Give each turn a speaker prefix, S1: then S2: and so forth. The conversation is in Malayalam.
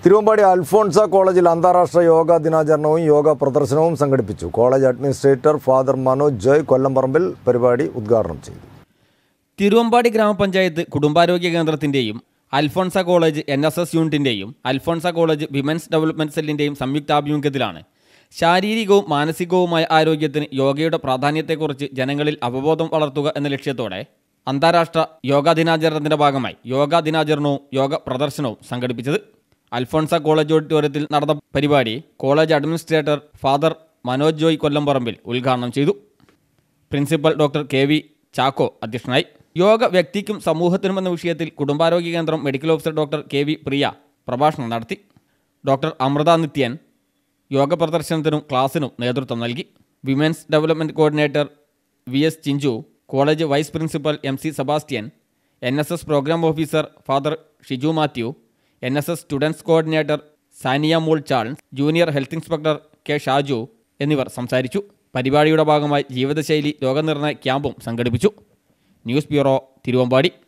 S1: തിരുവമ്പാടി അൽഫോൺസ കോളേജിൽ അന്താരാഷ്ട്ര യോഗ ദിനാചരണവും യോഗ പ്രദർശനവും സംഘടിപ്പിച്ചു. College administrator father Manoj Joy Kollamparambil പരിപാടി ഉദ്ഘാടനം ചെയ്തു.
S2: തിരുവമ്പാടി ഗ്രാമപഞ്ചായത്ത് കുടുംബാരോഗ്യ കേന്ദ്രത്തിൻ്റെയും അൽഫോൺസ കോളേജ് NSS യൂണിറ്റിൻ്റെയും അൽഫോൺസ കോളേജ് വിമൻസ് ഡെവലപ്മെൻറ്റ് സെല്ലിൻ്റെയും സംയുക്താഭിമുഖ്യത്തിലാണ് ശാരീരികവും മാനസികവുമായ ആരോഗ്യത്തിന് യോഗയുടെ പ്രാധാന്യത്തെക്കുറിച്ച് ജനങ്ങളിൽ അവബോധം വളർത്തുക എന്ന ലക്ഷ്യത്തോടെ അന്താരാഷ്ട്ര യോഗാ ദിനാചരണത്തിൻ്റെ ഭാഗമായി യോഗാ ദിനാചരണവും യോഗ പ്രദർശനവും സംഘടിപ്പിച്ചത്. അൽഫോൺസ കോളേജ് ഓഡിറ്റോറിയത്തിൽ നടന്ന പരിപാടി college administrator father Manoj Joy Kollamparambil ഉദ്ഘാടനം ചെയ്തു. പ്രിൻസിപ്പൽ ഡോക്ടർ KV ചാക്കോ അധ്യക്ഷനായി. യോഗ വ്യക്തിക്കും സമൂഹത്തിനും എന്ന വിഷയത്തിൽ കുടുംബാരോഗ്യ കേന്ദ്രം medical officer doctor KV Priya പ്രഭാഷണം നടത്തി. ഡോക്ടർ അമൃത നിത്യൻ യോഗ പ്രദർശനത്തിനും ക്ലാസിനും നേതൃത്വം നൽകി. Women's development coordinator VS Chinchu, college vice principal MC Sebastian, NSS programme officer father Shiju Mathew, NSS students coordinator Sania Mol Charles, junior health inspector K Shaju എന്നിവർ സംസാരിച്ചു. പരിപാടിയുടെ ഭാഗമായി ജീവിതശൈലി രോഗനിർണയ ക്യാമ്പും സംഘടിപ്പിച്ചു. News bureau, Thiruvambady.